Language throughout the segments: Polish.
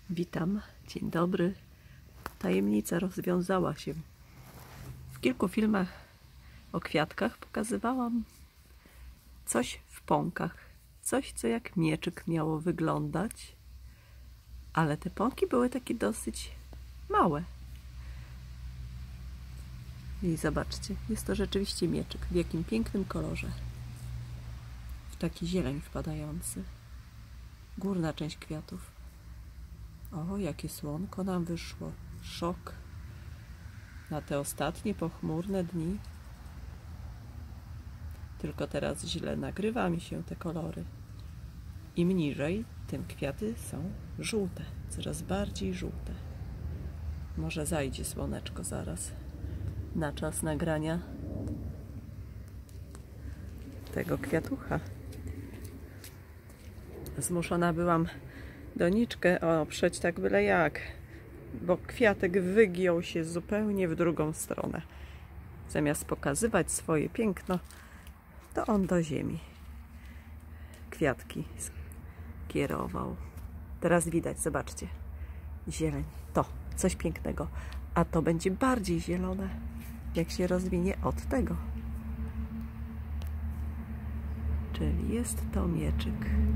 Witam, dzień dobry. Tajemnica rozwiązała się. W kilku filmach o kwiatkach pokazywałam coś w pąkach. Coś, co jak mieczyk miało wyglądać. Ale te pąki były takie dosyć małe. I zobaczcie, jest to rzeczywiście mieczyk. W jakim pięknym kolorze. W taki zieleń wpadający. Górna część kwiatów. O, jakie słonko nam wyszło. Szok. Na te ostatnie pochmurne dni. Tylko teraz źle nagrywa mi się te kolory. Im niżej, tym kwiaty są żółte. Coraz bardziej żółte. Może zajdzie słoneczko zaraz. Na czas nagrania tego kwiatucha. Zmuszona byłam doniczkę oprzeć tak byle jak, bo kwiatek wygiął się zupełnie w drugą stronę. Zamiast pokazywać swoje piękno, to on do ziemi kwiatki skierował. Teraz widać, zobaczcie, zieleń, to coś pięknego, a to będzie bardziej zielone, jak się rozwinie od tego. Czyli jest to mieczyk.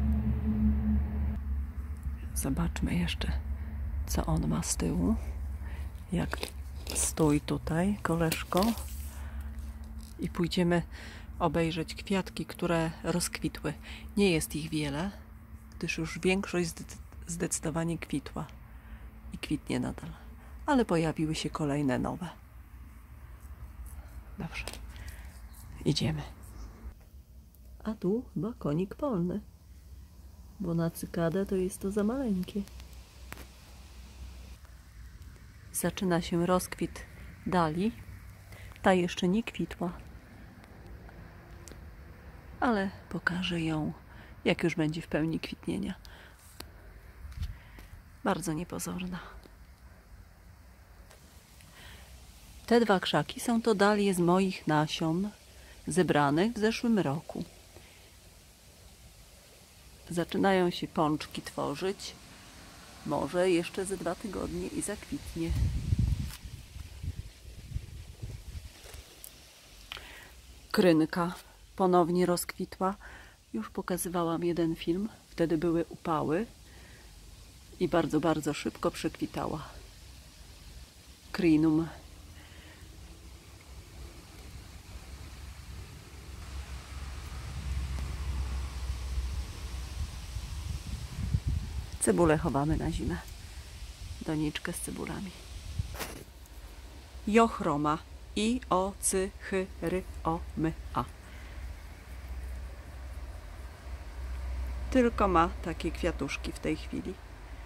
Zobaczmy jeszcze, co on ma z tyłu. Jak stój tutaj, koleżko. I pójdziemy obejrzeć kwiatki, które rozkwitły. Nie jest ich wiele, gdyż już większość zdecydowanie kwitła. I kwitnie nadal. Ale pojawiły się kolejne nowe. Dobrze. Idziemy. A tu chyba konik polny. Bo na cykadę to jest to za maleńkie. Zaczyna się rozkwit dalii. Ta jeszcze nie kwitła. Ale pokażę ją, jak już będzie w pełni kwitnienia. Bardzo niepozorna. Te dwa krzaki są to dalie z moich nasion, zebranych w zeszłym roku. Zaczynają się pączki tworzyć. Może jeszcze ze 2 tygodnie i zakwitnie. Krynka ponownie rozkwitła. Już pokazywałam jeden film. Wtedy były upały. I bardzo, bardzo szybko przekwitała. Crinum. Cebulę chowamy na zimę. Doniczkę z cebulami. Jochroma. I-O-C-H-R-O-M-A. Tylko ma takie kwiatuszki w tej chwili.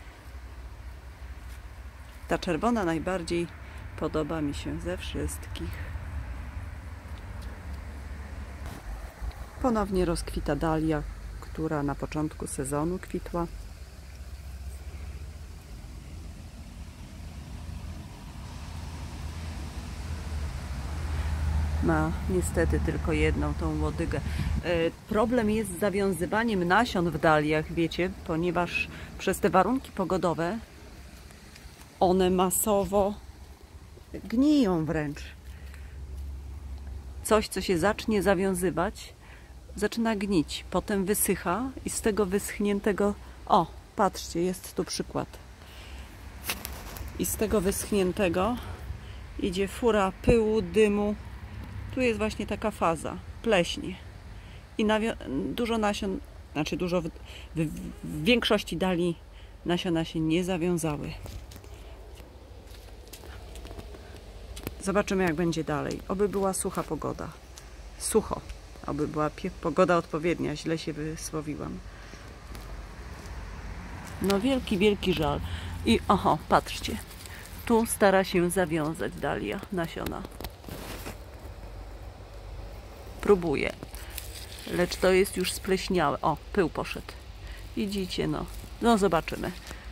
Ta czerwona najbardziej podoba mi się ze wszystkich. Ponownie rozkwita dalia, która na początku sezonu kwitła. Ma niestety tylko jedną tą łodygę. Problem jest z zawiązywaniem nasion w daliach, wiecie, ponieważ przez te warunki pogodowe one masowo gniją wręcz. Coś, co się zacznie zawiązywać, zaczyna gnić, potem wysycha i z tego wyschniętego... O, patrzcie, jest tu przykład. I z tego wyschniętego idzie fura pyłu, dymu. Tu jest właśnie taka faza, pleśnie. I dużo nasion, znaczy dużo, w większości dali nasiona się nie zawiązały. Zobaczymy, jak będzie dalej. Oby była sucha pogoda. Sucho. Oby była pogoda odpowiednia. Źle się wysłowiłam. No wielki, wielki żal. I oho, patrzcie. Tu stara się zawiązać dalia nasiona. Próbuję. Lecz to jest już spleśniałe. O, pył poszedł. Widzicie, no. No, zobaczymy.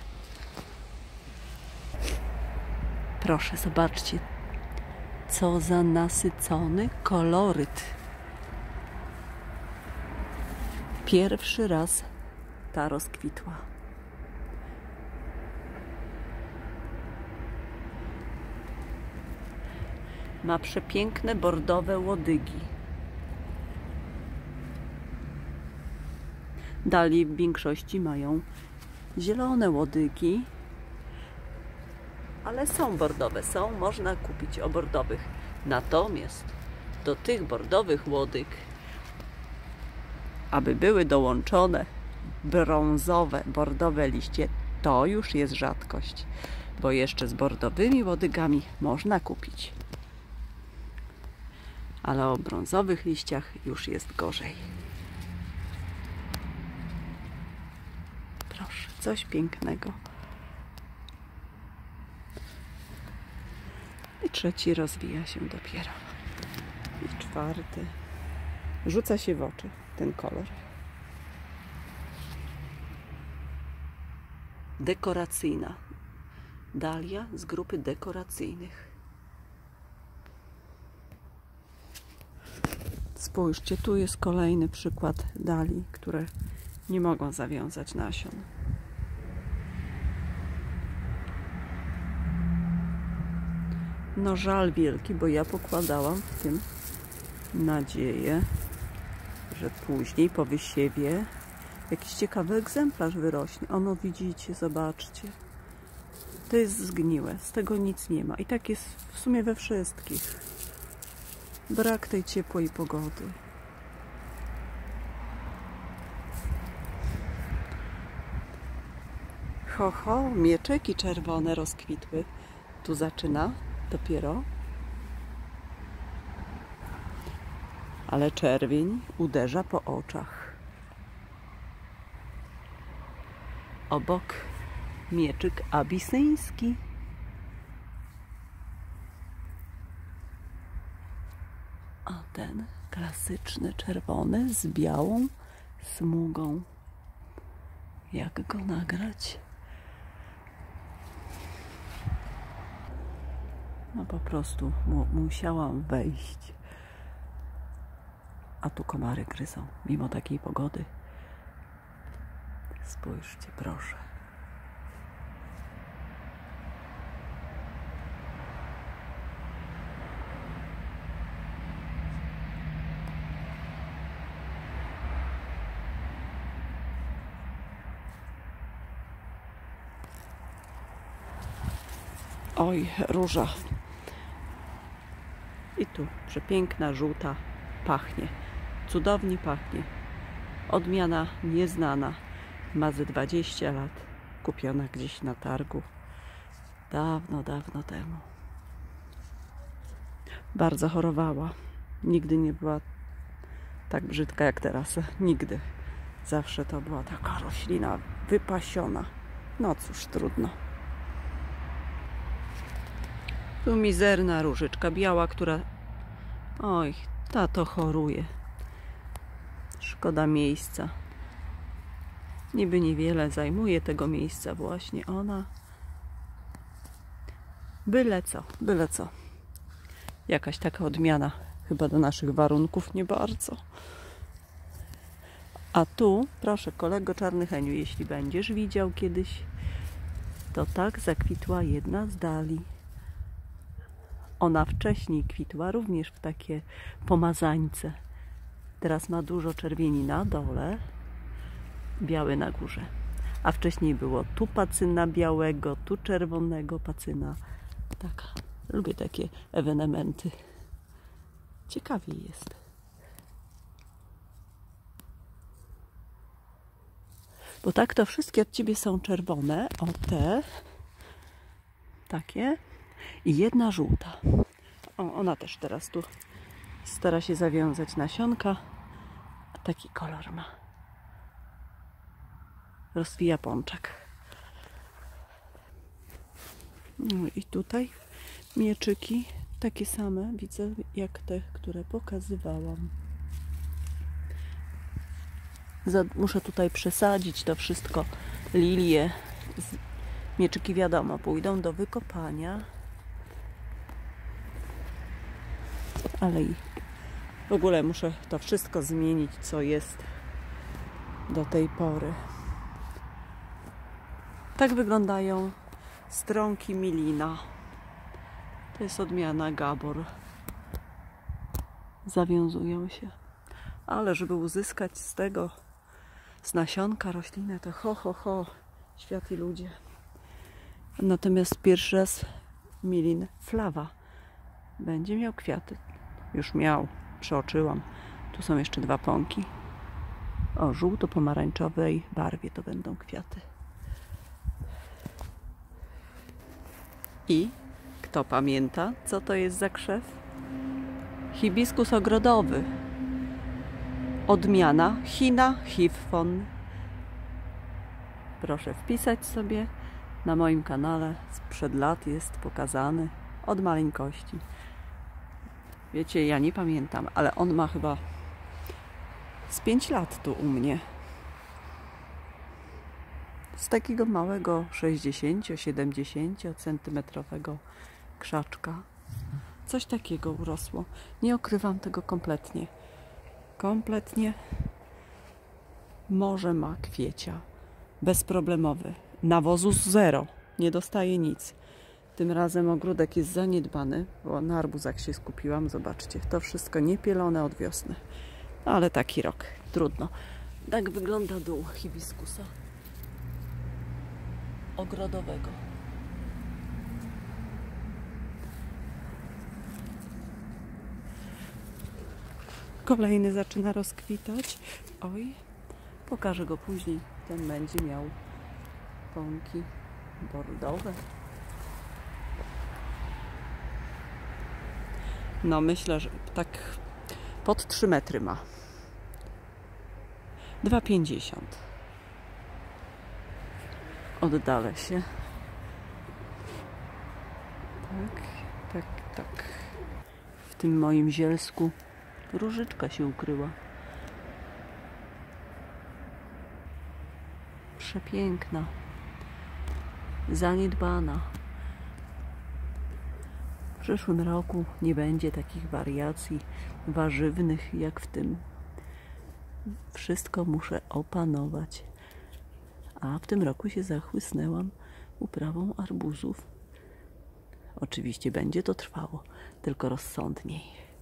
Proszę, zobaczcie. Co za nasycony koloryt. Pierwszy raz ta rozkwitła. Ma przepiękne bordowe łodygi. Dalie w większości mają zielone łodygi, ale są bordowe, można kupić o bordowych. Natomiast do tych bordowych łodyg, aby były dołączone brązowe, bordowe liście, to już jest rzadkość, bo jeszcze z bordowymi łodygami można kupić. Ale o brązowych liściach już jest gorzej. Proszę, coś pięknego. I trzeci rozwija się dopiero. I czwarty. Rzuca się w oczy ten kolor. Dekoracyjna. Dalia z grupy dekoracyjnych. Spójrzcie, tu jest kolejny przykład dalii, które nie mogą zawiązać nasion. No żal wielki, bo ja pokładałam w tym nadzieję, że później po wysiewie jakiś ciekawy egzemplarz wyrośnie. Ono widzicie, zobaczcie. To jest zgniłe, z tego nic nie ma. I tak jest w sumie we wszystkich. Brak tej ciepłej pogody. Ho, ho, mieczeki czerwone rozkwitły. Tu zaczyna dopiero. Ale czerwień uderza po oczach. Obok mieczyk abisyński. A ten klasyczny czerwony z białą smugą. Jak go nagrać? No po prostu musiałam wejść. A tu komary gryzą, mimo takiej pogody. Spójrzcie, proszę. Oj, róża. I tu przepiękna, żółta, pachnie. Cudownie pachnie. Odmiana nieznana. Ma ze 20 lat. Kupiona gdzieś na targu. Dawno, dawno temu. Bardzo chorowała. Nigdy nie była tak brzydka jak teraz. Nigdy. Zawsze to była taka roślina wypasiona. No cóż, trudno. Tu mizerna różyczka biała, która... Oj, ta to choruje. Szkoda miejsca. Niby niewiele zajmuje tego miejsca właśnie ona. Byle co, byle co. Jakaś taka odmiana. Chyba do naszych warunków nie bardzo. A tu, proszę kolego Czarny Heniu, jeśli będziesz widział kiedyś, to tak zakwitła jedna z dalii. Ona wcześniej kwitła również w takie pomazańce. Teraz ma dużo czerwieni na dole, biały na górze. A wcześniej było tu pacyna białego, tu czerwonego pacyna. Tak, lubię takie ewenementy. Ciekawie jest. Bo tak to wszystkie od ciebie są czerwone. O te. Takie. I jedna żółta. O, ona też teraz tu stara się zawiązać nasionka. A taki kolor ma. Rozwija pączek. No i tutaj mieczyki takie same widzę jak te, które pokazywałam. Muszę tutaj przesadzić to wszystko. Lilie. Mieczyki wiadomo pójdą do wykopania. Ale i w ogóle muszę to wszystko zmienić, co jest do tej pory. Tak wyglądają stronki Milina. To jest odmiana Gabor. zawiązują się. Ale żeby uzyskać z tego, z nasionka roślinę, to ho, świat i ludzie. Natomiast pierwszy raz milin flawa będzie miał kwiaty. Już miał, przeoczyłam. Tu są jeszcze 2 pąki. O żółto-pomarańczowej barwie to będą kwiaty. I kto pamięta, co to jest za krzew? Hibiskus ogrodowy. Odmiana China Hiffon. Proszę wpisać sobie. Na moim kanale sprzed lat jest pokazany od maleńkości. Wiecie, ja nie pamiętam, ale on ma chyba z 5 lat tu u mnie. Z takiego małego 60-70 centymetrowego krzaczka. Coś takiego urosło. Nie okrywam tego kompletnie. Kompletnie. Morze ma kwiecia. Bezproblemowy. Nawozu zero. Nie dostaje nic. Tym razem ogródek jest zaniedbany, bo na arbuzach się skupiłam. Zobaczcie, to wszystko niepielone od wiosny. Ale taki rok. Trudno. Tak wygląda dół hibiskusa ogrodowego. Kolejny zaczyna rozkwitać. Oj, pokażę go później. Ten będzie miał pąki bordowe. No myślę, że tak pod 3 metry ma. 2,50. Oddalę się. Tak. W tym moim zielsku różyczka się ukryła. Przepiękna. Zaniedbana. W przyszłym roku nie będzie takich wariacji warzywnych jak w tym. Wszystko muszę opanować. A w tym roku się zachłysnęłam uprawą arbuzów. Oczywiście będzie to trwało, tylko rozsądniej.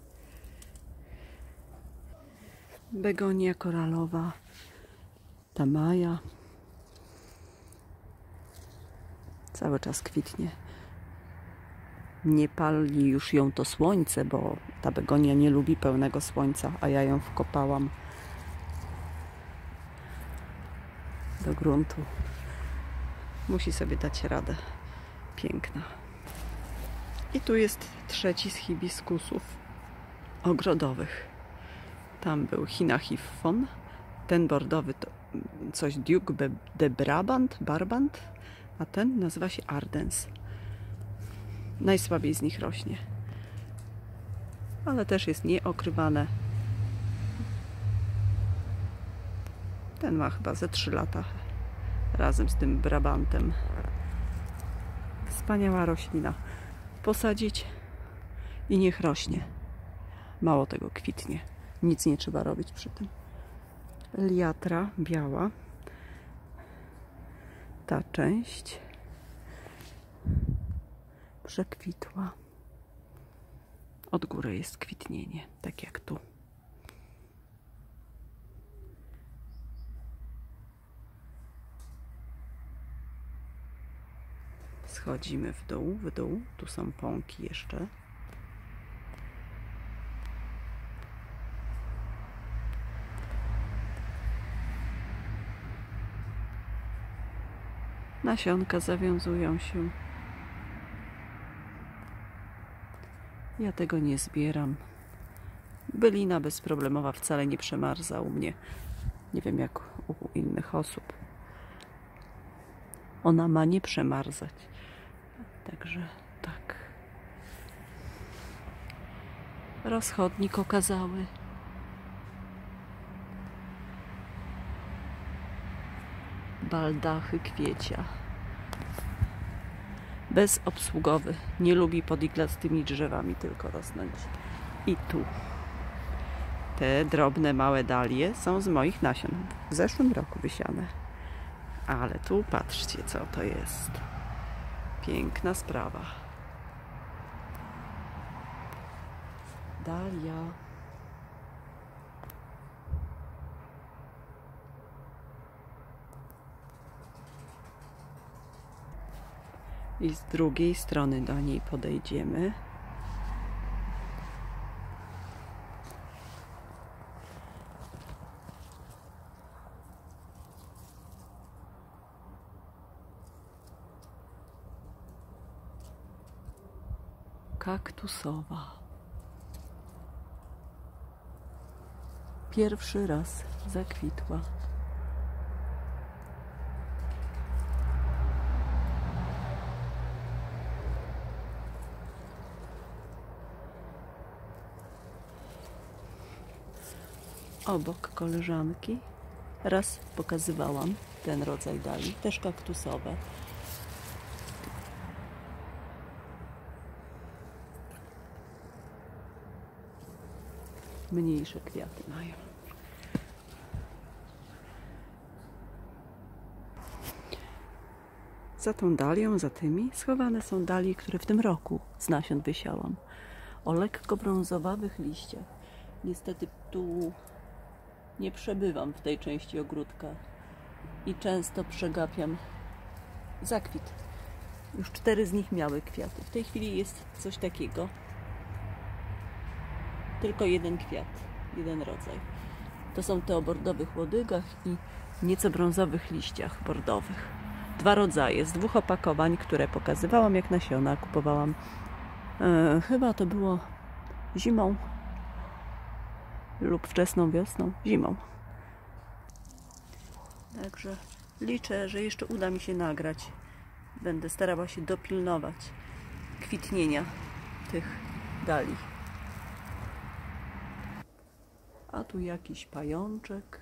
Begonia koralowa, ta maja, cały czas kwitnie. Nie pali już ją to słońce, bo ta begonia nie lubi pełnego słońca, a ja ją wkopałam do gruntu. Musi sobie dać radę. Piękna. I tu jest trzeci z hibiskusów ogrodowych. Tam był China Hiffon. Ten bordowy to coś Duke de Brabant, a ten nazywa się Ardens. Najsłabiej z nich rośnie. Ale też jest nieokrywane. Ten ma chyba ze 3 lata razem z tym Brabantem. Wspaniała roślina. Posadzić i niech rośnie. Mało tego, kwitnie. Nic nie trzeba robić przy tym. Liatra biała. Ta część przekwitła. Od góry jest kwitnienie, tak jak tu. Schodzimy w dół. Tu są pąki jeszcze. Nasionka zawiązują się. Ja tego nie zbieram. Bylina bezproblemowa wcale nie przemarza u mnie. Nie wiem jak u innych osób. Ona ma nie przemarzać. Także tak. Rozchodnik okazały. Baldachy kwiecia. Bezobsługowy. Nie lubi pod iglastymi drzewami tylko rosnąć. I tu. Te drobne, małe dalie są z moich nasion. W zeszłym roku wysiane. Ale tu patrzcie, co to jest. Piękna sprawa. Dalia. I z drugiej strony do niej podejdziemy. Kaktusowa. Pierwszy raz zakwitła. Obok koleżanki raz pokazywałam ten rodzaj dalii, też kaktusowe. Mniejsze kwiaty mają. Za tą dalią, za tymi schowane są dalie, które w tym roku z nasion wysiałam. O lekko brązowawych liściach. Niestety tu nie przebywam w tej części ogródka i często przegapiam zakwit. Już 4 z nich miały kwiaty. W tej chwili jest coś takiego. Tylko jeden kwiat, jeden rodzaj. To są te o bordowych łodygach i nieco brązowych liściach bordowych. 2 rodzaje z 2 opakowań, które pokazywałam jak nasiona. Kupowałam chyba to było zimą lub wczesną wiosną. Zimą. Także liczę, że jeszcze uda mi się nagrać. Będę starała się dopilnować kwitnienia tych dali. A tu jakiś pajączek.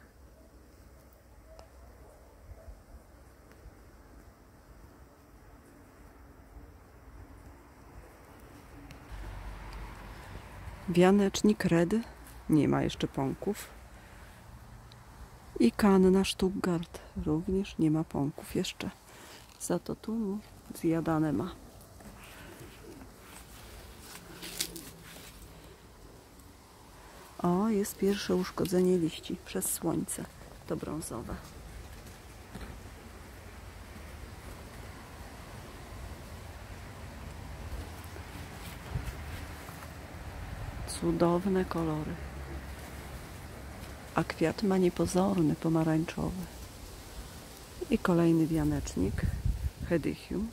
Wianecznik red nie ma jeszcze pąków. I kanna Stuttgart również nie ma pąków jeszcze. Za to tu zjadane ma. O, jest pierwsze uszkodzenie liści przez słońce. To brązowe. Cudowne kolory. A kwiat ma niepozorny, pomarańczowy. I kolejny wianecznik. Hedychium.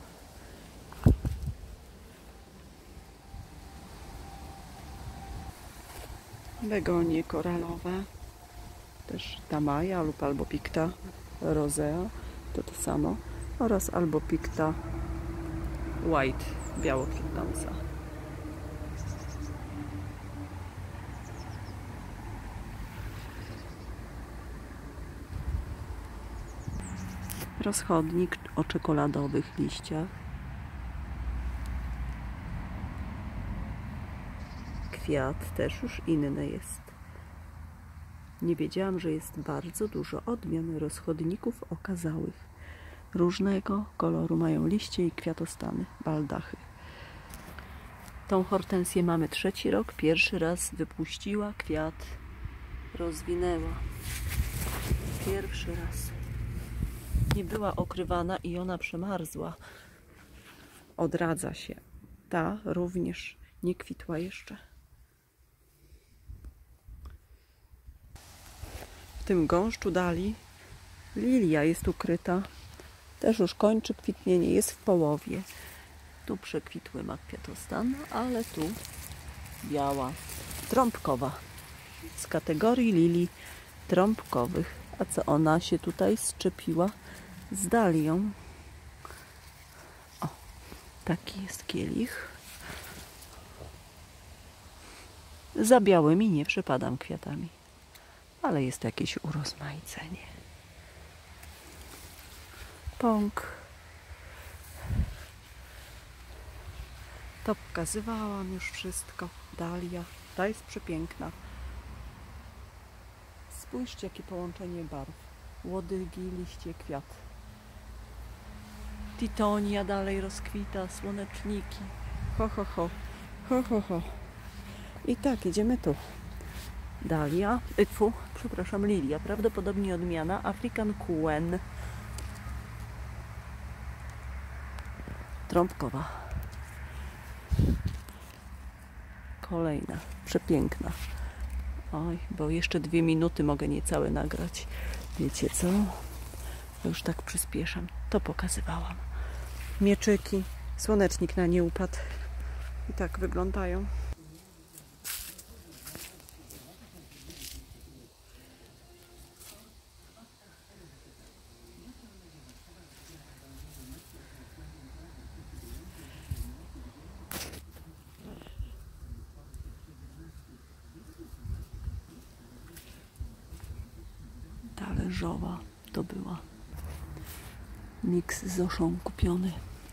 Begonie koralowe. Też Tamaja lub Albopicta rosea. To samo. Oraz Albopicta white, biało-kwitnąca. Rozchodnik o czekoladowych liściach. Kwiat też już inny jest. Nie wiedziałam, że jest bardzo dużo odmian rozchodników okazałych. Różnego koloru mają liście i kwiatostany, baldachy. Tą hortensję mamy 3. rok. Pierwszy raz wypuściła kwiat, rozwinęła. Pierwszy raz. Nie była okrywana i ona przemarzła. Odradza się. Ta również nie kwitła jeszcze. W tym gąszczu dali lilia jest ukryta. Też już kończy kwitnienie, jest w połowie. Tu przekwitły ma kwiatostan, ale tu biała, trąbkowa. Z kategorii lilii trąbkowych. A co ona się tutaj zczepiła z dalią? O, taki jest kielich. Za białymi nie przepadam kwiatami, ale jest jakieś urozmaicenie. Pąk. To pokazywałam już wszystko. Dalia. Ta jest przepiękna. Spójrzcie, jakie połączenie barw. Łodygi, liście, kwiat. Titonia dalej rozkwita, słoneczniki. Ho, ho, ho. Ho, ho, ho. I tak, idziemy tu. Dalia, przepraszam, lilia. Prawdopodobnie odmiana African Quen. trąbkowa. Kolejna, przepiękna. Oj, bo jeszcze 2 minuty mogę niecałe nagrać. Wiecie co? Już tak przyspieszam. To pokazywałam. Mieczyki. Słonecznik na nie upadł. I tak wyglądają. Talerzowa to była. Miks z zoszą kupiony.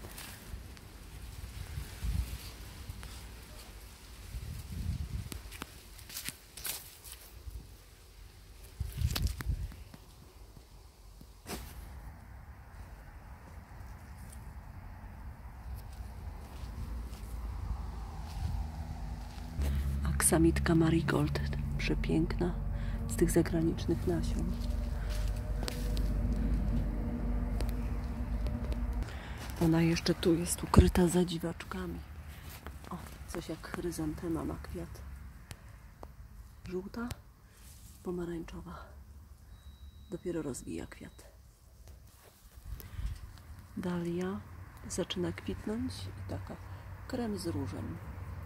Aksamitka marigold. Przepiękna. Z tych zagranicznych nasion. Ona jeszcze tu jest ukryta za dziwaczkami. O, coś jak chryzantema ma kwiat. Żółta, pomarańczowa. Dopiero rozwija kwiat. Dalia zaczyna kwitnąć i taka krem z różem.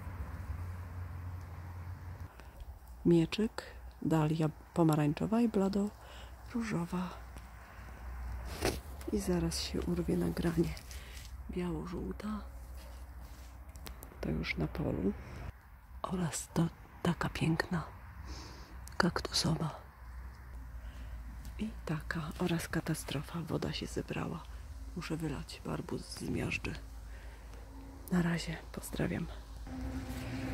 Mieczyk, dalia pomarańczowa i blado różowa. I zaraz się urwie nagranie. Biało-żółta. To już na polu. Oraz to taka piękna kaktusowa. I taka oraz katastrofa. Woda się zebrała. Muszę wylać, bo arbuz zmiażdży. Na razie. Pozdrawiam.